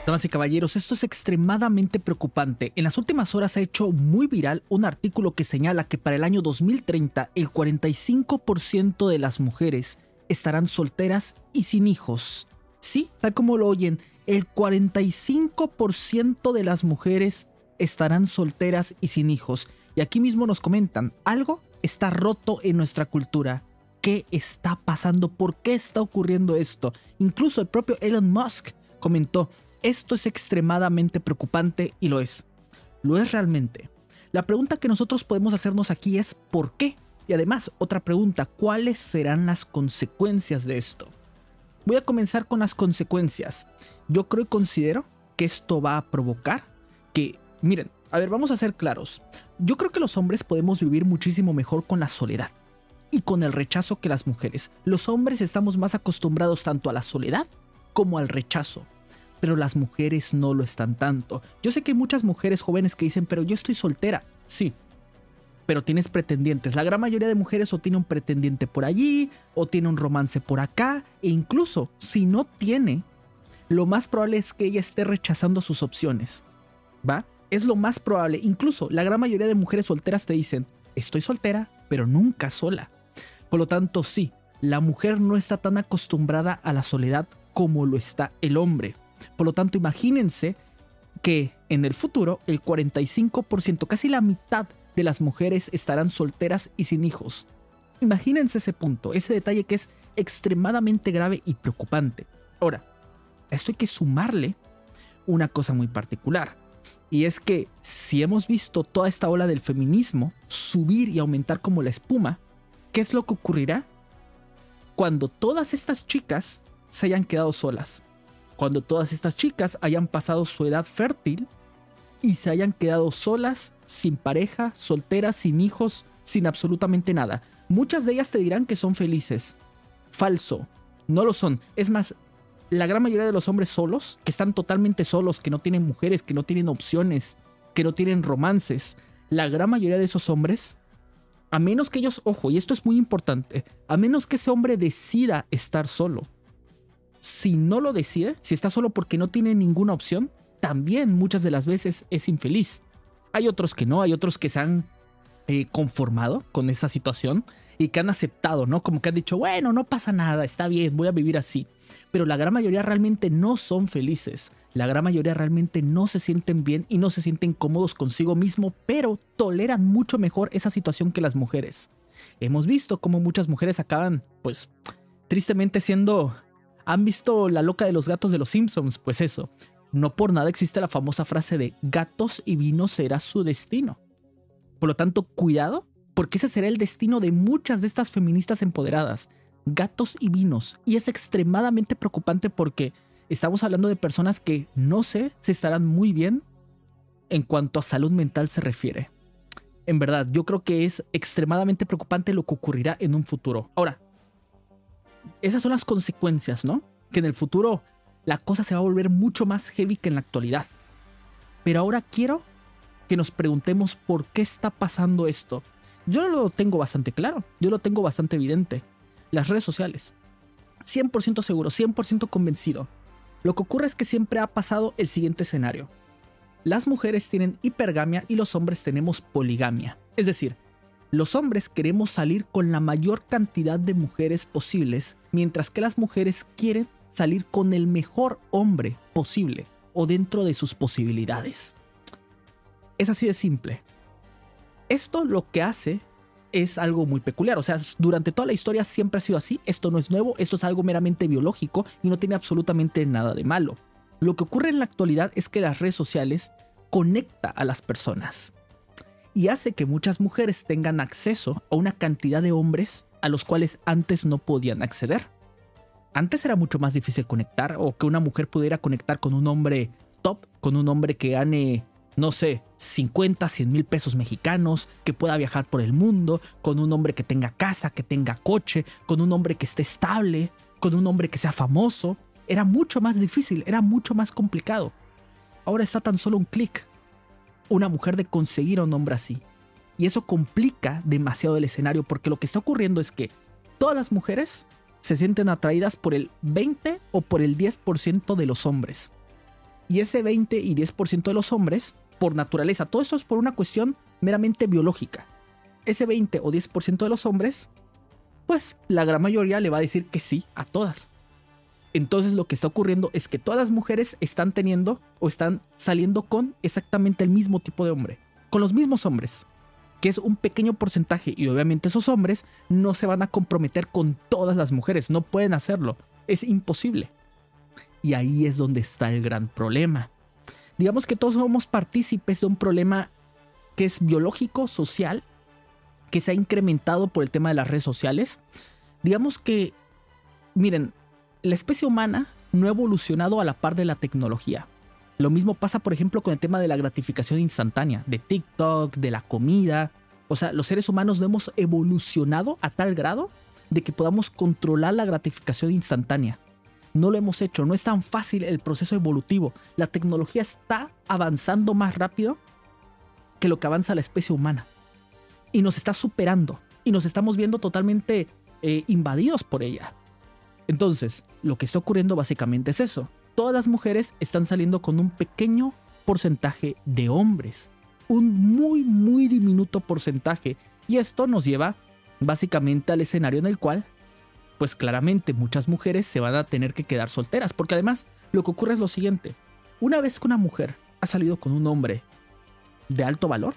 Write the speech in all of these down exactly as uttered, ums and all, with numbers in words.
Damas y caballeros, esto es extremadamente preocupante. En las últimas horas se ha hecho muy viral un artículo que señala que para el año dos mil treinta el cuarenta y cinco por ciento de las mujeres estarán solteras y sin hijos. Sí, tal como lo oyen, el cuarenta y cinco por ciento de las mujeres estarán solteras y sin hijos. Y aquí mismo nos comentan, algo está roto en nuestra cultura. ¿Qué está pasando? ¿Por qué está ocurriendo esto? Incluso el propio Elon Musk comentó, esto es extremadamente preocupante y lo es. Lo es realmente. La pregunta que nosotros podemos hacernos aquí es ¿por qué? Y además, otra pregunta, ¿cuáles serán las consecuencias de esto? Voy a comenzar con las consecuencias. Yo creo y considero que esto va a provocar que, miren, a ver, vamos a ser claros. Yo creo que los hombres podemos vivir muchísimo mejor con la soledad y con el rechazo que las mujeres. Los hombres estamos más acostumbrados tanto a la soledad como al rechazo. Pero las mujeres no lo están tanto. Yo sé que hay muchas mujeres jóvenes que dicen, pero yo estoy soltera. Sí, pero tienes pretendientes. La gran mayoría de mujeres o tiene un pretendiente por allí, o tiene un romance por acá, e incluso si no tiene, lo más probable es que ella esté rechazando sus opciones. ¿Va? Es lo más probable. Incluso la gran mayoría de mujeres solteras te dicen, estoy soltera, pero nunca sola. Por lo tanto, sí, la mujer no está tan acostumbrada a la soledad como lo está el hombre. Por lo tanto, imagínense que en el futuro el cuarenta y cinco por ciento, casi la mitad de las mujeres estarán solteras y sin hijos. Imagínense ese punto, ese detalle que es extremadamente grave y preocupante. Ahora, a esto hay que sumarle una cosa muy particular. Y es que si hemos visto toda esta ola del feminismo subir y aumentar como la espuma, ¿qué es lo que ocurrirá cuando todas estas chicas se hayan quedado solas? Cuando todas estas chicas hayan pasado su edad fértil y se hayan quedado solas, sin pareja, solteras, sin hijos, sin absolutamente nada. Muchas de ellas te dirán que son felices. Falso, no lo son. Es más, la gran mayoría de los hombres solos, que están totalmente solos, que no tienen mujeres, que no tienen opciones, que no tienen romances, la gran mayoría de esos hombres, a menos que ellos, ojo, y esto es muy importante, a menos que ese hombre decida estar solo, si no lo decide, si está solo porque no tiene ninguna opción, también muchas de las veces es infeliz. Hay otros que no, hay otros que se han eh, conformado con esa situación y que han aceptado, ¿no? Como que han dicho, bueno, no pasa nada, está bien, voy a vivir así. Pero la gran mayoría realmente no son felices. La gran mayoría realmente no se sienten bien y no se sienten cómodos consigo mismo, pero toleran mucho mejor esa situación que las mujeres. Hemos visto cómo muchas mujeres acaban, pues, tristemente siendo... ¿Han visto La loca de los gatos de los Simpsons? Pues eso, no por nada existe la famosa frase de gatos y vino será su destino. Por lo tanto, cuidado, porque ese será el destino de muchas de estas feministas empoderadas. Gatos y vinos. Y es extremadamente preocupante porque estamos hablando de personas que no sé si estarán muy bien en cuanto a salud mental se refiere. En verdad, yo creo que es extremadamente preocupante lo que ocurrirá en un futuro. Ahora, esas son las consecuencias, ¿no? Que en el futuro la cosa se va a volver mucho más heavy que en la actualidad. Pero ahora quiero que nos preguntemos por qué está pasando esto. Yo lo tengo bastante claro, yo lo tengo bastante evidente. Las redes sociales. cien por ciento seguro, cien por ciento convencido. Lo que ocurre es que siempre ha pasado el siguiente escenario. Las mujeres tienen hipergamia y los hombres tenemos poligamia. Es decir, los hombres queremos salir con la mayor cantidad de mujeres posibles, mientras que las mujeres quieren salir con el mejor hombre posible o dentro de sus posibilidades. Es así de simple. Esto lo que hace es algo muy peculiar, o sea, durante toda la historia siempre ha sido así, esto no es nuevo, esto es algo meramente biológico y no tiene absolutamente nada de malo. Lo que ocurre en la actualidad es que las redes sociales conectan a las personas y hace que muchas mujeres tengan acceso a una cantidad de hombres a los cuales antes no podían acceder. Antes era mucho más difícil conectar o que una mujer pudiera conectar con un hombre top, con un hombre que gane, no sé, cincuenta, cien mil pesos mexicanos, que pueda viajar por el mundo, con un hombre que tenga casa, que tenga coche, con un hombre que esté estable, con un hombre que sea famoso. Era mucho más difícil, era mucho más complicado. Ahora está tan solo un clic. Una mujer de conseguir a un hombre así. Y eso complica demasiado el escenario porque lo que está ocurriendo es que todas las mujeres se sienten atraídas por el veinte o por el diez por ciento de los hombres. Y ese veinte y diez por ciento de los hombres, por naturaleza, todo esto es por una cuestión meramente biológica. Ese veinte o diez por ciento de los hombres, pues la gran mayoría le va a decir que sí a todas. Entonces lo que está ocurriendo es que todas las mujeres están teniendo o están saliendo con exactamente el mismo tipo de hombre, con los mismos hombres, que es un pequeño porcentaje, y obviamente esos hombres no se van a comprometer con todas las mujeres, no pueden hacerlo, es imposible. Y ahí es donde está el gran problema. Digamos que todos somos partícipes de un problema que es biológico, social, que se ha incrementado por el tema de las redes sociales. Digamos que, miren, la especie humana no ha evolucionado a la par de la tecnología. Lo mismo pasa, por ejemplo, con el tema de la gratificación instantánea, de TikTok, de la comida. O sea, los seres humanos no hemos evolucionado a tal grado de que podamos controlar la gratificación instantánea. No lo hemos hecho, no es tan fácil el proceso evolutivo. La tecnología está avanzando más rápido que lo que avanza la especie humana. Y nos está superando. Y nos estamos viendo totalmente eh, invadidos por ella. Entonces, lo que está ocurriendo básicamente es eso. Todas las mujeres están saliendo con un pequeño porcentaje de hombres. Un muy, muy diminuto porcentaje. Y esto nos lleva básicamente al escenario en el cual, pues claramente muchas mujeres se van a tener que quedar solteras. Porque además, lo que ocurre es lo siguiente. Una vez que una mujer ha salido con un hombre de alto valor,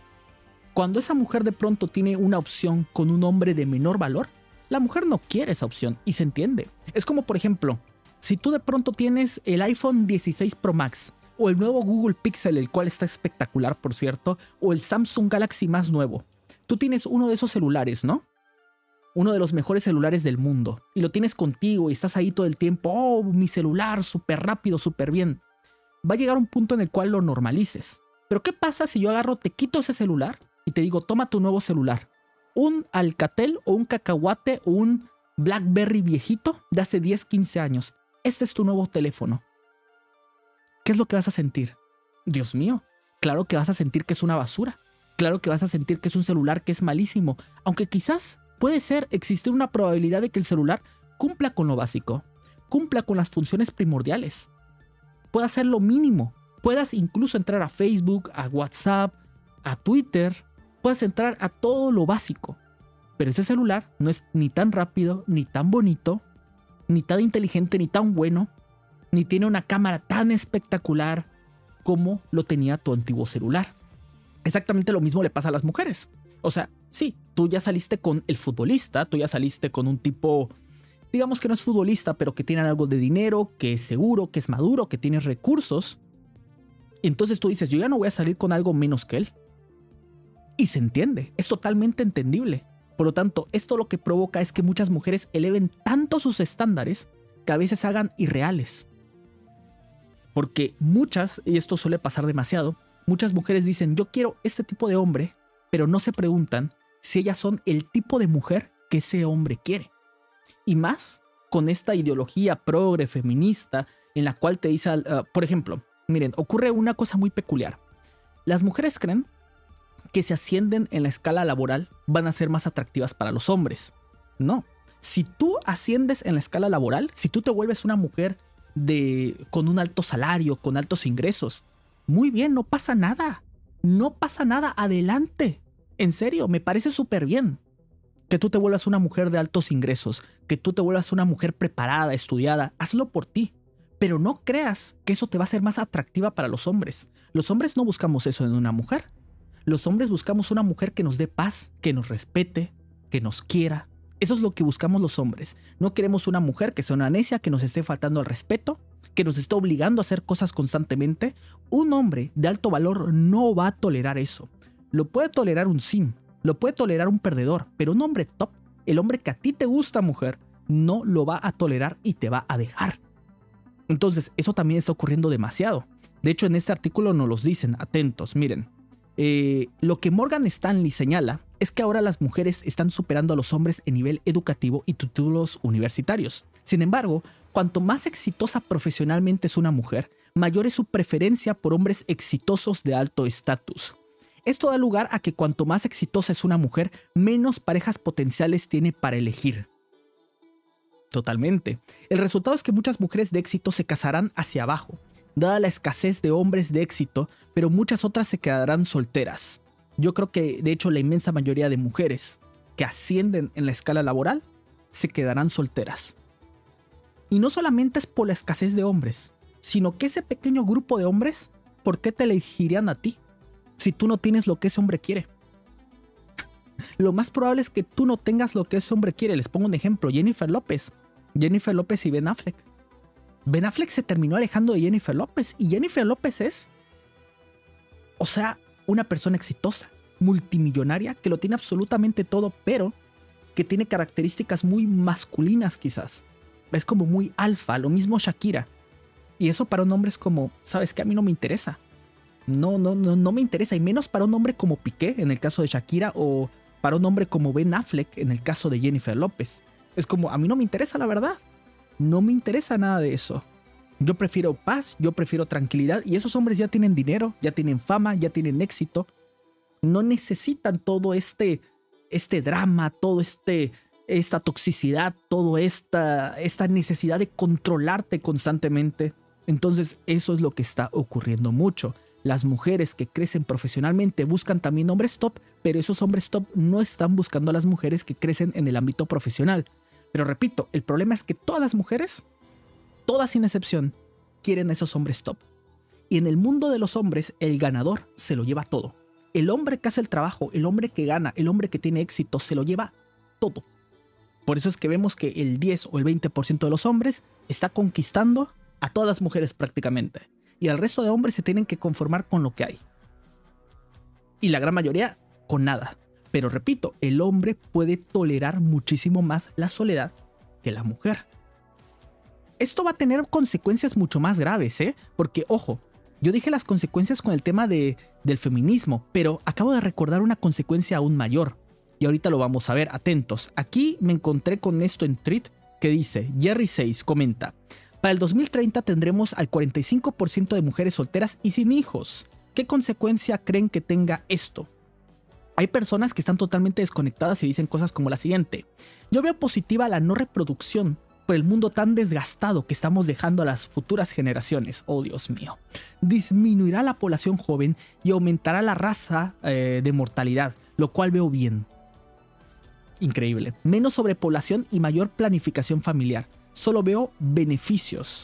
cuando esa mujer de pronto tiene una opción con un hombre de menor valor, la mujer no quiere esa opción y se entiende. Es como, por ejemplo, si tú de pronto tienes el iPhone dieciséis Pro Max o el nuevo Google Pixel, el cual está espectacular, por cierto, o el Samsung Galaxy más nuevo. Tú tienes uno de esos celulares, ¿no? Uno de los mejores celulares del mundo y lo tienes contigo y estás ahí todo el tiempo. Oh, mi celular, súper rápido, súper bien. Va a llegar un punto en el cual lo normalices. Pero ¿qué pasa si yo agarro, te quito ese celular y te digo, toma tu nuevo celular? Un Alcatel o un Cacahuate o un BlackBerry viejito de hace diez, quince años. Este es tu nuevo teléfono. ¿Qué es lo que vas a sentir? Dios mío, claro que vas a sentir que es una basura. Claro que vas a sentir que es un celular que es malísimo. Aunque quizás puede ser, existir una probabilidad de que el celular cumpla con lo básico. Cumpla con las funciones primordiales. Pueda hacer lo mínimo. Puedas incluso entrar a Facebook, a WhatsApp, a Twitter. Puedes entrar a todo lo básico. Pero ese celular no es ni tan rápido, ni tan bonito, ni tan inteligente, ni tan bueno, ni tiene una cámara tan espectacular como lo tenía tu antiguo celular. Exactamente lo mismo le pasa a las mujeres. O sea, sí, tú ya saliste con el futbolista, tú ya saliste con un tipo, digamos que no es futbolista, pero que tiene algo de dinero, que es seguro, que es maduro, que tiene recursos. Y entonces tú dices, yo ya no voy a salir con algo menos que él. Y se entiende, es totalmente entendible. Por lo tanto, esto lo que provoca es que muchas mujeres eleven tanto sus estándares que a veces se hagan irreales. Porque muchas, y esto suele pasar demasiado, muchas mujeres dicen, yo quiero este tipo de hombre, pero no se preguntan si ellas son el tipo de mujer que ese hombre quiere. Y más con esta ideología progre feminista en la cual te dice, uh, por ejemplo, miren, ocurre una cosa muy peculiar. Las mujeres creen que si ascienden en la escala laboral van a ser más atractivas para los hombres. No. Si tú asciendes en la escala laboral, si tú te vuelves una mujer de, con un alto salario, con altos ingresos, muy bien, no pasa nada. No pasa nada, adelante. En serio, me parece súper bien que tú te vuelvas una mujer de altos ingresos, que tú te vuelvas una mujer preparada, estudiada, hazlo por ti. Pero no creas que eso te va a hacer más atractiva para los hombres. Los hombres no buscamos eso en una mujer. Los hombres buscamos una mujer que nos dé paz, que nos respete, que nos quiera. Eso es lo que buscamos los hombres. No queremos una mujer que sea una necia, que nos esté faltando al respeto, que nos esté obligando a hacer cosas constantemente. Un hombre de alto valor no va a tolerar eso. Lo puede tolerar un sim, lo puede tolerar un perdedor, pero un hombre top, el hombre que a ti te gusta, mujer, no lo va a tolerar y te va a dejar. Entonces, eso también está ocurriendo demasiado. De hecho, en este artículo nos los dicen, atentos, miren. Eh, lo que Morgan Stanley señala es que ahora las mujeres están superando a los hombres en nivel educativo y títulos universitarios. Sin embargo, cuanto más exitosa profesionalmente es una mujer, mayor es su preferencia por hombres exitosos de alto estatus. Esto da lugar a que cuanto más exitosa es una mujer, menos parejas potenciales tiene para elegir. Totalmente. El resultado es que muchas mujeres de éxito se casarán hacia abajo. dada la escasez de hombres de éxito, pero muchas otras se quedarán solteras. Yo creo que de hecho la inmensa mayoría de mujeres que ascienden en la escala laboral se quedarán solteras. Y no solamente es por la escasez de hombres, sino que ese pequeño grupo de hombres, ¿por qué te elegirían a ti si tú no tienes lo que ese hombre quiere? Lo más probable es que tú no tengas lo que ese hombre quiere. Les pongo un ejemplo, Jennifer López. Jennifer López y Ben Affleck. Ben Affleck se terminó alejando de Jennifer López y Jennifer López es, o sea, una persona exitosa, multimillonaria, que lo tiene absolutamente todo, pero que tiene características muy masculinas quizás. Es como muy alfa, lo mismo Shakira. Y eso para un hombre es como, ¿sabes qué? A mí no me interesa. No, no, no, no me interesa. Y menos para un hombre como Piqué, en el caso de Shakira, o para un hombre como Ben Affleck, en el caso de Jennifer López. Es como, a mí no me interesa la verdad. No me interesa nada de eso. Yo prefiero paz, yo prefiero tranquilidad. Y esos hombres ya tienen dinero, ya tienen fama, ya tienen éxito. No necesitan todo este, este drama, todo este, esta toxicidad, toda esta, esta necesidad de controlarte constantemente. Entonces eso es lo que está ocurriendo mucho. Las mujeres que crecen profesionalmente buscan también hombres top, pero esos hombres top no están buscando a las mujeres que crecen en el ámbito profesional. Pero repito, el problema es que todas las mujeres, todas sin excepción, quieren a esos hombres top. Y en el mundo de los hombres, el ganador se lo lleva todo. El hombre que hace el trabajo, el hombre que gana, el hombre que tiene éxito, se lo lleva todo. Por eso es que vemos que el diez o el veinte por ciento de los hombres está conquistando a todas las mujeres prácticamente. Y el resto de hombres se tienen que conformar con lo que hay. Y la gran mayoría con nada. Pero repito, el hombre puede tolerar muchísimo más la soledad que la mujer. Esto va a tener consecuencias mucho más graves, ¿eh? Porque, ojo, yo dije las consecuencias con el tema de, del feminismo, pero acabo de recordar una consecuencia aún mayor. Y ahorita lo vamos a ver, atentos. Aquí me encontré con esto en Tweet que dice, Jerry seis comenta, para el dos mil treinta tendremos al cuarenta y cinco por ciento de mujeres solteras y sin hijos. ¿Qué consecuencia creen que tenga esto? Hay personas que están totalmente desconectadas y dicen cosas como la siguiente. Yo veo positiva la no reproducción por el mundo tan desgastado que estamos dejando a las futuras generaciones. Oh, Dios mío. Disminuirá la población joven y aumentará la raza eh, de mortalidad, lo cual veo bien. Increíble. Menos sobrepoblación y mayor planificación familiar. Solo veo beneficios.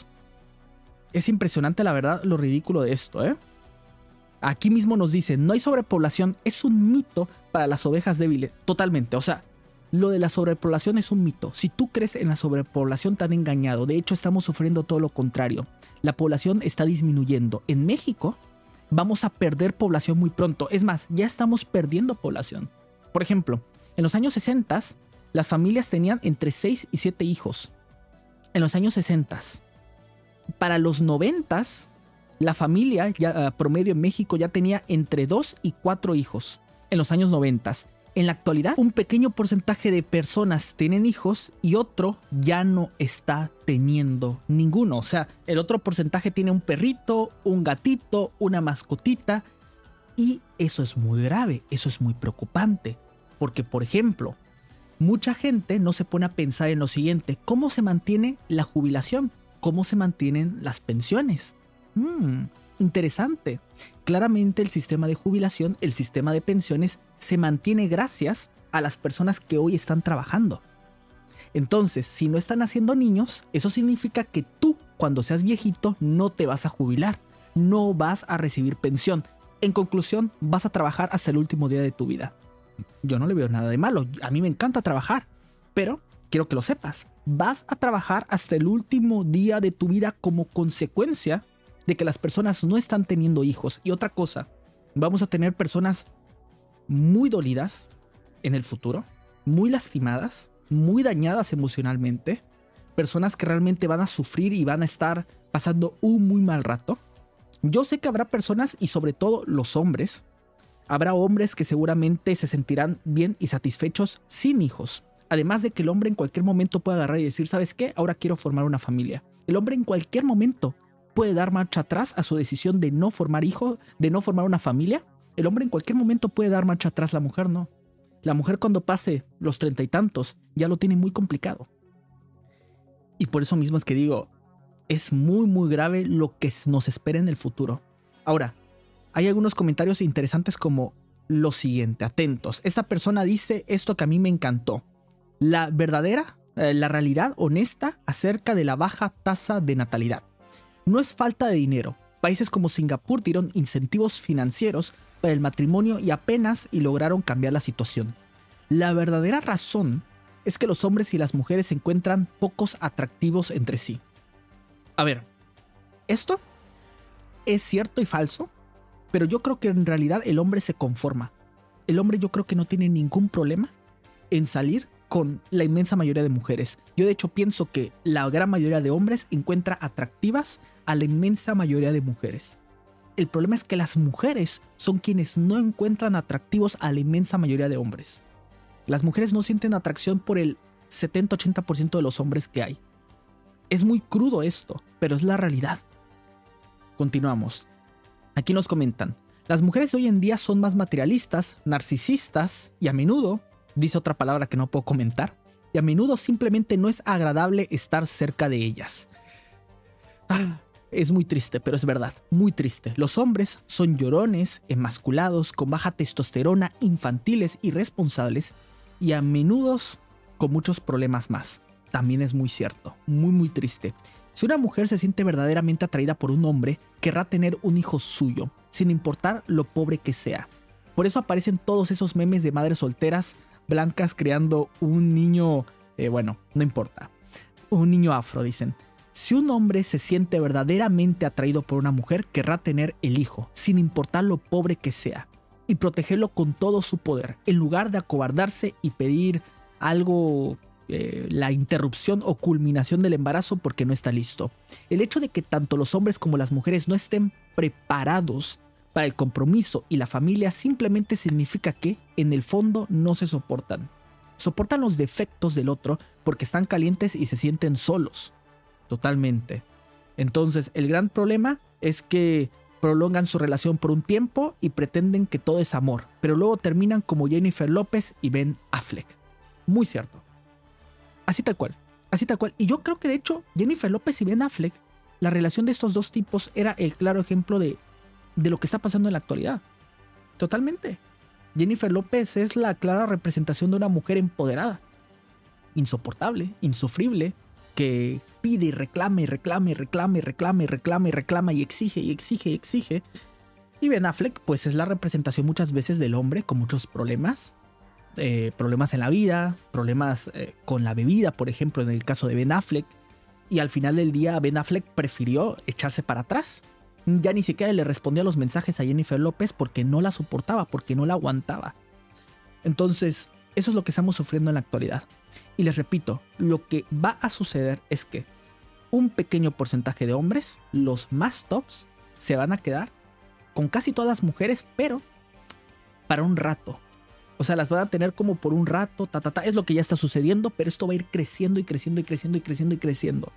Es impresionante la verdad lo ridículo de esto, ¿eh? Aquí mismo nos dicen, no hay sobrepoblación, es un mito para las ovejas débiles. Totalmente, o sea, lo de la sobrepoblación es un mito. Si tú crees en la sobrepoblación te han engañado. De hecho, estamos sufriendo todo lo contrario. La población está disminuyendo. En México vamos a perder población muy pronto. Es más, ya estamos perdiendo población. Por ejemplo, en los años sesenta, las familias tenían entre seis y siete hijos. En los años sesenta. Para los noventa, la familia ya, uh, promedio en México ya tenía entre dos y cuatro hijos. En los años noventa. En la actualidad, un pequeño porcentaje de personas tienen hijos y otro ya no está teniendo ninguno. O sea, el otro porcentaje tiene un perrito, un gatito, una mascotita. Y eso es muy grave, eso es muy preocupante. Porque, por ejemplo, mucha gente no se pone a pensar en lo siguiente. ¿Cómo se mantiene la jubilación? ¿Cómo se mantienen las pensiones? Hmm, interesante. Claramente el sistema de jubilación, el sistema de pensiones se mantiene gracias a las personas que hoy están trabajando. Entonces, si no están haciendo niños, eso significa que tú, cuando seas viejito, no te vas a jubilar, no vas a recibir pensión. En conclusión, vas a trabajar hasta el último día de tu vida. Yo no le veo nada de malo, a mí me encanta trabajar, pero quiero que lo sepas, vas a trabajar hasta el último día de tu vida como consecuencia de que las personas no están teniendo hijos. Y otra cosa, vamos a tener personas muy dolidas en el futuro, muy lastimadas, muy dañadas emocionalmente, personas que realmente van a sufrir y van a estar pasando un muy mal rato. Yo sé que habrá personas, y sobre todo los hombres, habrá hombres que seguramente se sentirán bien y satisfechos sin hijos. Además de que el hombre en cualquier momento puede agarrar y decir, ¿sabes qué? Ahora quiero formar una familia. El hombre en cualquier momento puede dar marcha atrás a su decisión de no formar hijos, de no formar una familia. El hombre en cualquier momento puede dar marcha atrás, la mujer no. La mujer cuando pase los treinta y tantos ya lo tiene muy complicado. Y por eso mismo es que digo, es muy muy grave lo que nos espera en el futuro. Ahora, hay algunos comentarios interesantes como lo siguiente, atentos. Esta persona dice esto que a mí me encantó. La verdadera, eh, la realidad honesta acerca de la baja tasa de natalidad. No es falta de dinero. Países como Singapur dieron incentivos financieros para el matrimonio y apenas y lograron cambiar la situación. La verdadera razón es que los hombres y las mujeres se encuentran pocos atractivos entre sí. A ver, esto es cierto y falso, pero yo creo que en realidad el hombre se conforma. El hombre yo creo que no tiene ningún problema en salir con la inmensa mayoría de mujeres. Yo de hecho pienso que la gran mayoría de hombres encuentra atractivas a la inmensa mayoría de mujeres. El problema es que las mujeres son quienes no encuentran atractivos a la inmensa mayoría de hombres. Las mujeres no sienten atracción por el setenta a ochenta por ciento de los hombres que hay. Es muy crudo esto, pero es la realidad. Continuamos. Aquí nos comentan, las mujeres de hoy en día son más materialistas, narcisistas y a menudo, dice otra palabra que no puedo comentar, y a menudo simplemente no es agradable estar cerca de ellas. Ah, es muy triste, pero es verdad, muy triste. Los hombres son llorones, emasculados, con baja testosterona, infantiles, irresponsables y a menudo con muchos problemas más. También es muy cierto, muy muy triste. Si una mujer se siente verdaderamente atraída por un hombre, querrá tener un hijo suyo, sin importar lo pobre que sea. Por eso aparecen todos esos memes de madres solteras blancas creando un niño, eh, bueno, no importa, un niño afro, dicen. Si un hombre se siente verdaderamente atraído por una mujer, querrá tener el hijo, sin importar lo pobre que sea, y protegerlo con todo su poder, en lugar de acobardarse y pedir algo... Eh, la interrupción o culminación del embarazo porque no está listo. El hecho de que tanto los hombres como las mujeres no estén preparados para el compromiso y la familia simplemente significa que, en el fondo, no se soportan. Soportan los defectos del otro porque están calientes y se sienten solos. Totalmente. Entonces, el gran problema es que prolongan su relación por un tiempo y pretenden que todo es amor, pero luego terminan como Jennifer López y Ben Affleck. Muy cierto. Así tal cual, así tal cual. Y yo creo que de hecho Jennifer López y Ben Affleck, la relación de estos dos tipos era el claro ejemplo de, de lo que está pasando en la actualidad. Totalmente. Jennifer López es la clara representación de una mujer empoderada, insoportable, insufrible, que pide y reclama y reclama y reclama y reclama y reclama y reclama y exige y exige y exige. Y Ben Affleck pues es la representación muchas veces del hombre con muchos problemas. Eh, problemas en la vida, problemas eh, con la bebida, por ejemplo, en el caso de Ben Affleck. Y al final del día Ben Affleck prefirió echarse para atrás. Ya ni siquiera le respondió a los mensajes a Jennifer López porque no la soportaba, porque no la aguantaba. Entonces, eso es lo que estamos sufriendo en la actualidad. Y les repito, lo que va a suceder es que un pequeño porcentaje de hombres, los más tops, se van a quedar con casi todas las mujeres, pero para un rato. O sea, las van a tener como por un rato, ta, ta, ta. Es lo que ya está sucediendo, pero esto va a ir creciendo y creciendo y creciendo y creciendo y creciendo.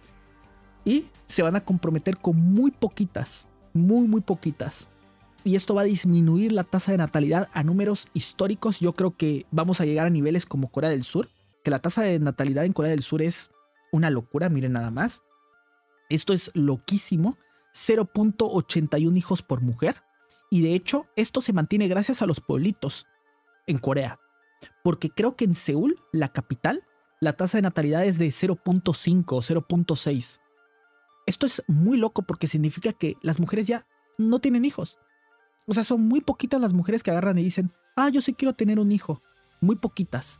Y se van a comprometer con muy poquitas, muy, muy poquitas. Y esto va a disminuir la tasa de natalidad a números históricos. Yo creo que vamos a llegar a niveles como Corea del Sur, que la tasa de natalidad en Corea del Sur es una locura, miren nada más. Esto es loquísimo, cero punto ochenta y uno hijos por mujer. Y de hecho, esto se mantiene gracias a los pueblitos en Corea, porque creo que en Seúl, la capital, la tasa de natalidad es de cero punto cinco o cero punto seis. Esto es muy loco porque significa que las mujeres ya no tienen hijos. O sea, son muy poquitas las mujeres que agarran y dicen, ah, yo sí quiero tener un hijo. Muy poquitas.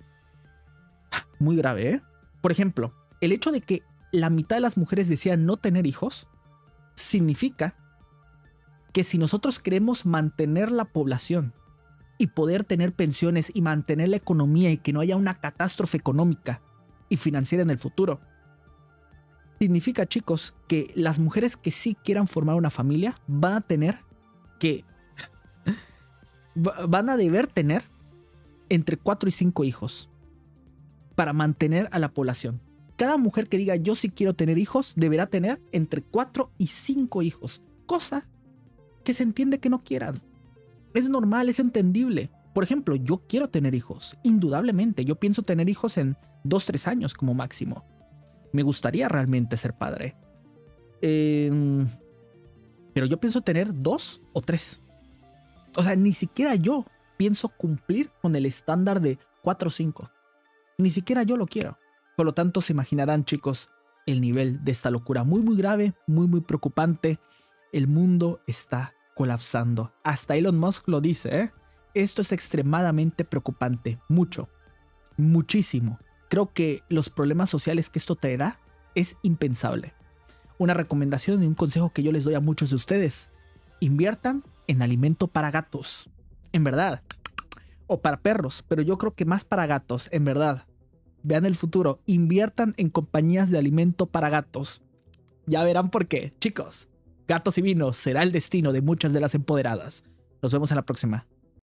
Muy grave, ¿eh? Por ejemplo, el hecho de que la mitad de las mujeres decían no tener hijos significa que si nosotros queremos mantener la población y poder tener pensiones y mantener la economía y que no haya una catástrofe económica y financiera en el futuro, significa, chicos, que las mujeres que sí quieran formar una familia van a tener que... van a deber tener entre cuatro y cinco hijos para mantener a la población. Cada mujer que diga yo sí quiero tener hijos deberá tener entre cuatro y cinco hijos, cosa que se entiende que no quieran. Es normal, es entendible. Por ejemplo, yo quiero tener hijos, indudablemente. Yo pienso tener hijos en dos, tres años como máximo. Me gustaría realmente ser padre. Eh, pero yo pienso tener dos o tres. O sea, ni siquiera yo pienso cumplir con el estándar de cuatro o cinco. Ni siquiera yo lo quiero. Por lo tanto, se imaginarán, chicos, el nivel de esta locura muy muy grave, muy muy preocupante. El mundo está colapsando. Hasta Elon Musk lo dice, ¿eh? Esto es extremadamente preocupante. Mucho. Muchísimo. Creo que los problemas sociales que esto traerá es impensable. Una recomendación y un consejo que yo les doy a muchos de ustedes. Inviertan en alimento para gatos. En verdad. O para perros, pero yo creo que más para gatos, en verdad. Vean el futuro. Inviertan en compañías de alimento para gatos. Ya verán por qué. Chicos, gatos y vinos será el destino de muchas de las empoderadas. Nos vemos en la próxima.